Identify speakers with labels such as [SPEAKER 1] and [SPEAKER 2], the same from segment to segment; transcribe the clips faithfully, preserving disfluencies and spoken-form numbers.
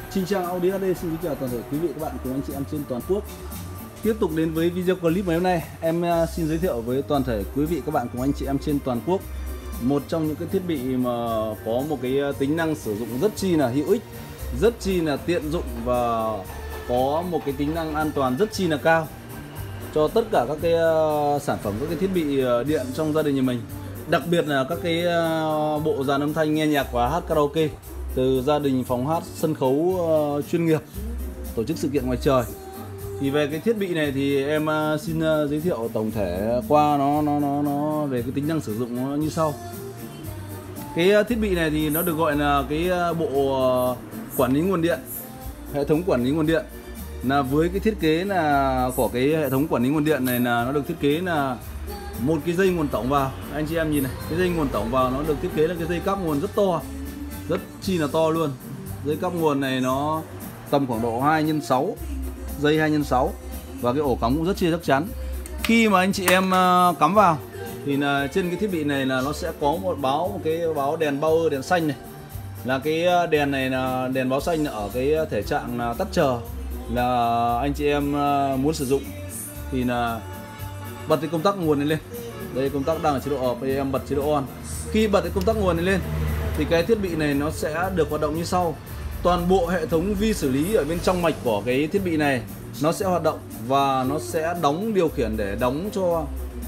[SPEAKER 1] Trình Trang Audio hát đê xin kính chào toàn thể quý vị các bạn cùng anh chị em trên toàn quốc. Tiếp tục đến với video clip ngày hôm nay, em xin giới thiệu với toàn thể quý vị các bạn cùng anh chị em trên toàn quốc một trong những cái thiết bị mà có một cái tính năng sử dụng rất chi là hữu ích, rất chi là tiện dụng và có một cái tính năng an toàn rất chi là cao cho tất cả các cái sản phẩm, các cái thiết bị điện trong gia đình nhà mình. Đặc biệt là các cái bộ dàn âm thanh nghe nhạc và hát karaoke, từ gia đình, phòng hát, sân khấu uh, chuyên nghiệp, tổ chức sự kiện ngoài trời. Thì về cái thiết bị này thì em uh, xin uh, giới thiệu tổng thể qua nó nó nó nó về cái tính năng sử dụng nó như sau. Cái uh, thiết bị này thì nó được gọi là cái uh, bộ uh, quản lý nguồn điện, hệ thống quản lý nguồn điện. Là với cái thiết kế là của cái hệ thống quản lý nguồn điện này là nó được thiết kế là một cái dây nguồn tổng vào. Anh chị em nhìn này, cái dây nguồn tổng vào nó được thiết kế là cái dây cáp nguồn rất to, rất chi là to luôn. Dây cáp nguồn này nó tầm khoảng độ hai nhân sáu, dây hai nhân sáu, và cái ổ cắm cũng rất chi chắc chắn. Khi mà anh chị em cắm vào thì là trên cái thiết bị này là nó sẽ có một báo, một cái báo đèn power, đèn xanh này. Là cái đèn này là đèn báo xanh ở cái thể trạng là tắt chờ, là anh chị em muốn sử dụng thì là bật cái công tắc nguồn này lên. Đây, công tắc đang ở chế độ off, em bật chế độ on. Khi bật cái công tắc nguồn này lên thì cái thiết bị này nó sẽ được hoạt động như sau. Toàn bộ hệ thống vi xử lý ở bên trong mạch của cái thiết bị này nó sẽ hoạt động và nó sẽ đóng điều khiển để đóng cho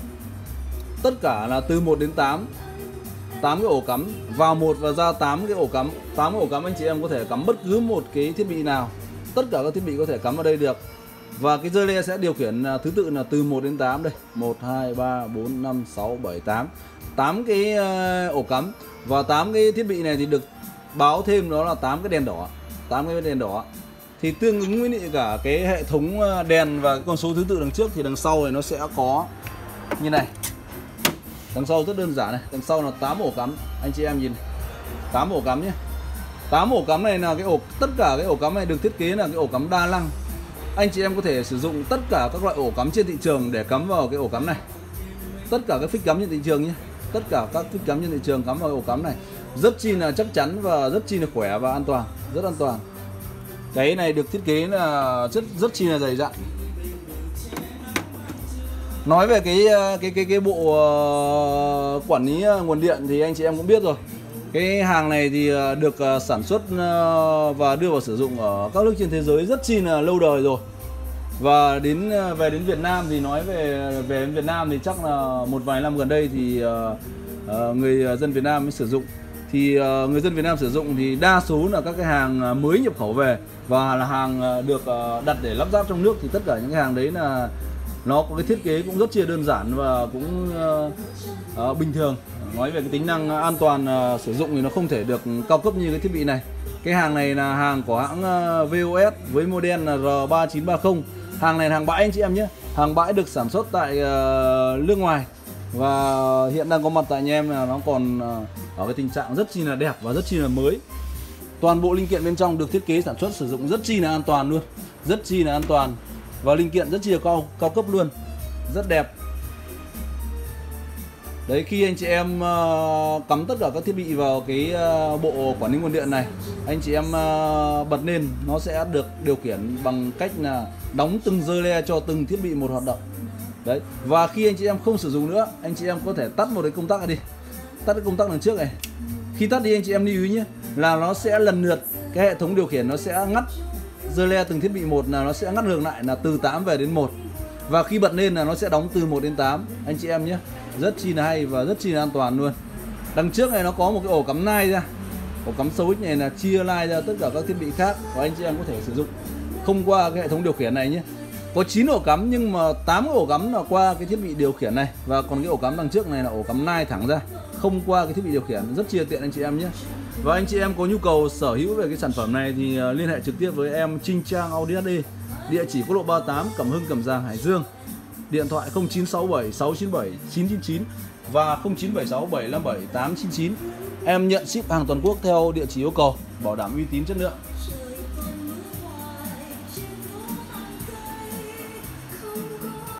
[SPEAKER 1] tất cả là từ một đến tám, tám cái ổ cắm vào một và ra tám cái ổ cắm. tám cái ổ cắm anh chị em có thể cắm bất cứ một cái thiết bị nào, tất cả các thiết bị có thể cắm vào đây được. Và cái dơ le sẽ điều khiển thứ tự là từ một đến tám đây, một, hai, ba, bốn, năm, sáu, bảy, tám. tám cái ổ cắm và tám cái thiết bị này thì được báo thêm đó là tám cái đèn đỏ, tám cái đèn đỏ. Thì tương ứng với cả cái hệ thống đèn và cái con số thứ tự đằng trước thì đằng sau này nó sẽ có như này. Đằng sau rất đơn giản này, đằng sau là tám ổ cắm, anh chị em nhìn này. tám ổ cắm nhé. tám ổ cắm này là cái ổ, tất cả cái ổ cắm này được thiết kế là cái ổ cắm đa năng. Anh chị em có thể sử dụng tất cả các loại ổ cắm trên thị trường để cắm vào cái ổ cắm này. Tất cả các phích cắm trên thị trường nhé. Tất cả các phích cắm trên thị trường cắm vào ổ cắm này rất chi là chắc chắn và rất chi là khỏe và an toàn, rất an toàn. Cái này được thiết kế là rất rất chi là dày dặn. Nói về cái cái cái cái bộ uh, quản lý nguồn điện thì anh chị em cũng biết rồi. Cái hàng này thì được sản xuất và đưa vào sử dụng ở các nước trên thế giới rất chi là lâu đời rồi. Và đến về đến Việt Nam thì nói về về đến Việt Nam thì chắc là một vài năm gần đây thì uh, người dân Việt Nam mới sử dụng. Thì uh, người dân Việt Nam sử dụng thì đa số là các cái hàng mới nhập khẩu về và là hàng được uh, đặt để lắp ráp trong nước. Thì tất cả những cái hàng đấy là nó có cái thiết kế cũng rất chia đơn giản và cũng uh, uh, bình thường. Nói về cái tính năng an toàn uh, sử dụng thì nó không thể được cao cấp như cái thiết bị này. Cái hàng này là hàng của hãng uh, vê o ét với model là R ba chín ba không. Hàng này là hàng bãi anh chị em nhé. Hàng bãi được sản xuất tại uh, nước ngoài và hiện đang có mặt tại nhà em là nó còn uh, ở cái tình trạng rất chi là đẹp và rất chi là mới. Toàn bộ linh kiện bên trong được thiết kế sản xuất sử dụng rất chi là an toàn luôn, rất chi là an toàn và linh kiện rất chi là cao cao cấp luôn, rất đẹp. Đấy, khi anh chị em uh, cắm tất cả các thiết bị vào cái uh, bộ quản lý nguồn điện này, anh chị em uh, bật lên nó sẽ được điều khiển bằng cách là đóng từng dơ le cho từng thiết bị một hoạt động. Đấy, và khi anh chị em không sử dụng nữa, anh chị em có thể tắt một cái công tắc này đi, tắt cái công tắc đằng trước này. Khi tắt đi anh chị em lưu ý nhé, là nó sẽ lần lượt cái hệ thống điều khiển nó sẽ ngắt dơ le từng thiết bị một, là nó sẽ ngắt ngược lại là từ tám về đến một. Và khi bật lên là nó sẽ đóng từ một đến tám anh chị em nhé. Rất chi là hay và rất chi là an toàn luôn. Đằng trước này nó có một cái ổ cắm nai ra. Ổ cắm switch này là chia line ra tất cả các thiết bị khác và anh chị em có thể sử dụng không qua cái hệ thống điều khiển này nhé. Có chín ổ cắm nhưng mà tám cái ổ cắm là qua cái thiết bị điều khiển này, và còn cái ổ cắm đằng trước này là ổ cắm nai thẳng ra, không qua cái thiết bị điều khiển, rất chi là tiện anh chị em nhé. Và anh chị em có nhu cầu sở hữu về cái sản phẩm này thì liên hệ trực tiếp với em Trình Trang Audio hát đê, địa chỉ quốc lộ ba mươi tám, Cẩm Hưng, Cẩm Giàng, Hải Dương. Điện thoại không chín sáu bảy sáu chín bảy chín chín chín và không chín bảy sáu bảy năm bảy tám chín chín. Em nhận ship hàng toàn quốc theo địa chỉ yêu cầu, bảo đảm uy tín chất lượng.